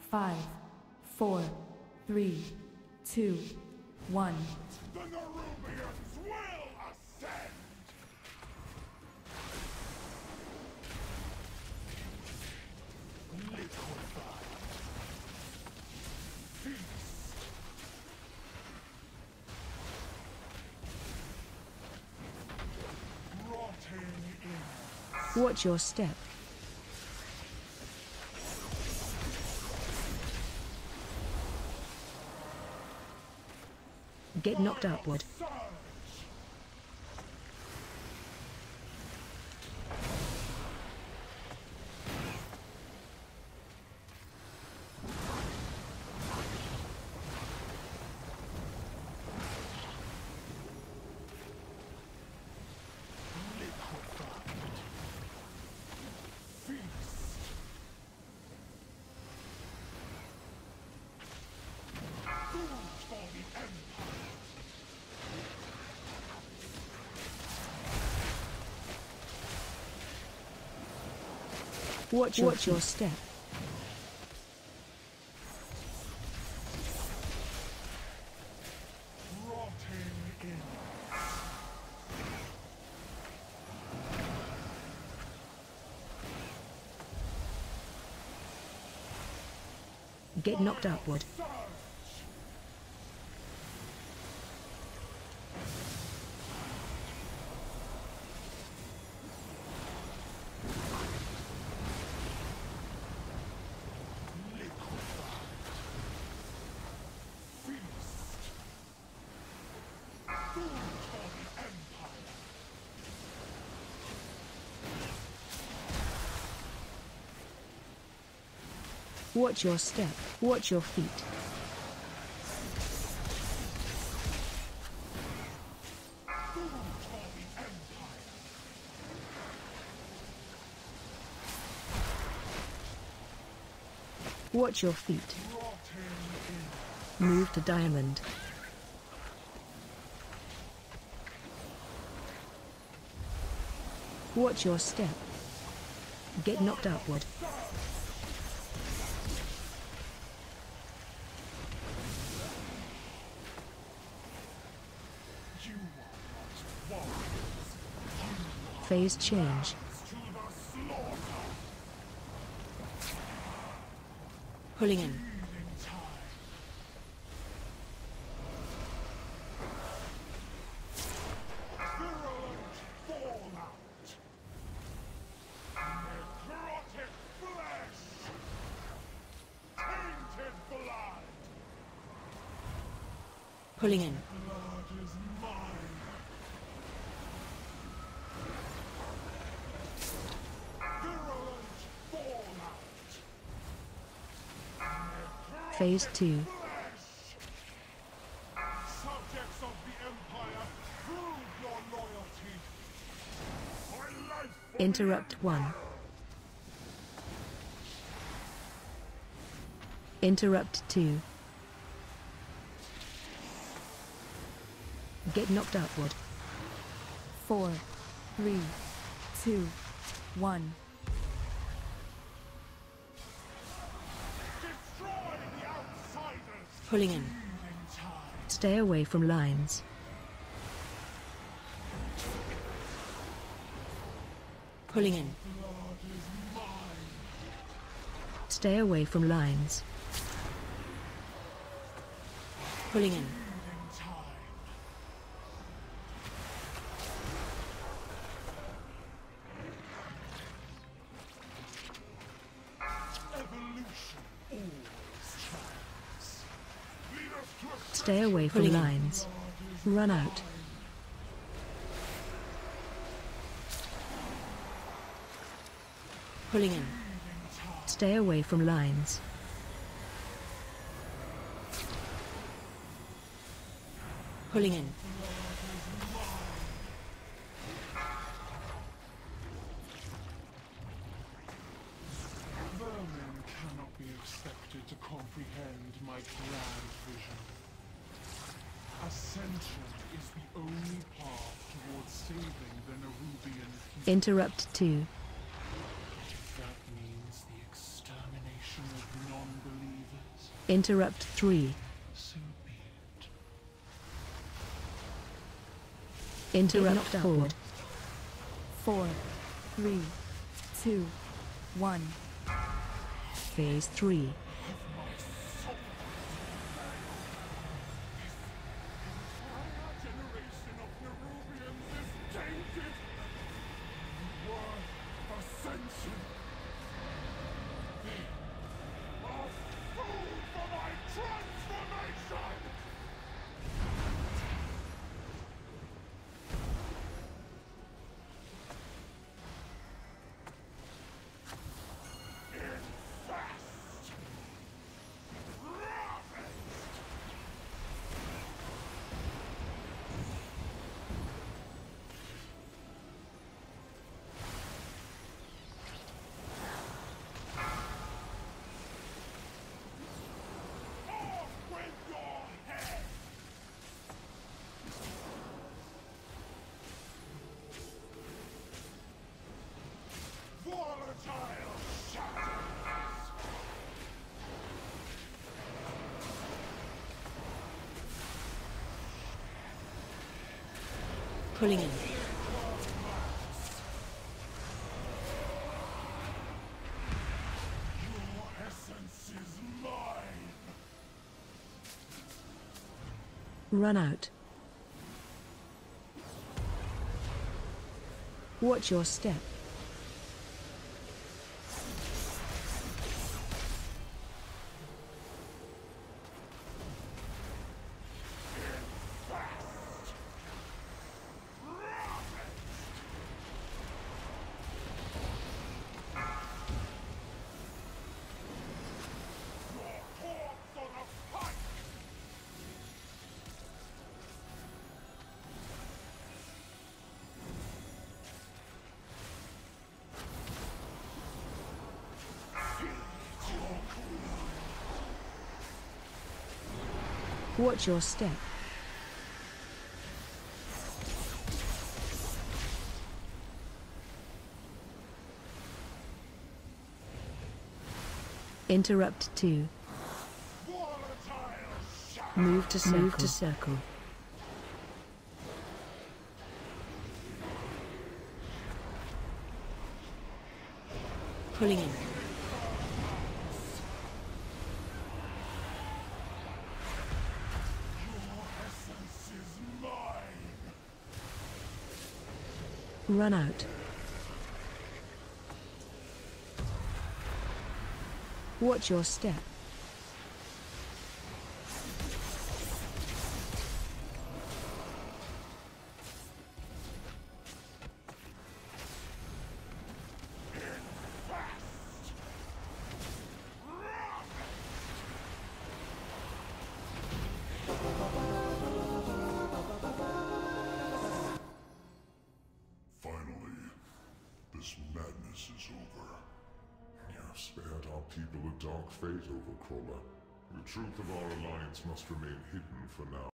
5, 4, 3, 2, 1. The Nerubians will ascend! Liquefied. Feast. Rotting in. Watch your step. Get knocked upward. Surge! Liquefied. Feast. Food for the Empire. Watch your step. Rotting in. Get knocked upward. Surge! Liquefied. Feast. Food for the Empire. Watch your step. Watch your feet. Food for the Empire. Watch your feet. Rotting in. Move to diamond. Watch your step. Get knocked upward. You are not warriors. Phase change. To the slaughter. Pulling in. In time. Virulent fallout. Necrotic flesh. Tainted blood. Pulling in. Blood is mine. Virulent fallout. Phase 2. Flesh! Subjects of the Empire, prove your loyalty. My life for Interrupt 1. Interrupt 2. Get knocked upward. 4, 3, 2, 1. destroy the outsiders. Pulling in. In time. Stay away from lines. Pulling in. Blood is mine. Stay away from lines. Pulling in. In time. Evolution always triumphs. Lead us to a Stay away from Pulling in. lines. Run out. Pulling in. Stay away from lines. Pulling in. Vermin cannot be expected to comprehend my grand vision. Ascension is the only path towards saving the Nerubian people. Interrupt 2. That means the extermination of non-believers. Interrupt 3. So be it. Interrupt 4. 4, 3, 2, 1. Phase 3. Generation of Nerubians is tainted. Word ascension. They are food for my transformation. Infest. Ravaged. Off with your head! Volatile shadows! Pulling in. Your essence is mine! Run out. Watch your step. Your corpse on a pike! Watch your step. Interrupt 2. Volatile shadows! Move to circle. Move to circle. Pulling in. Your essence is mine! Run out. Watch your step. Finally, this madness is over. You have spared our people a dark fate, Overcrawler. The truth of our alliance must remain hidden for now.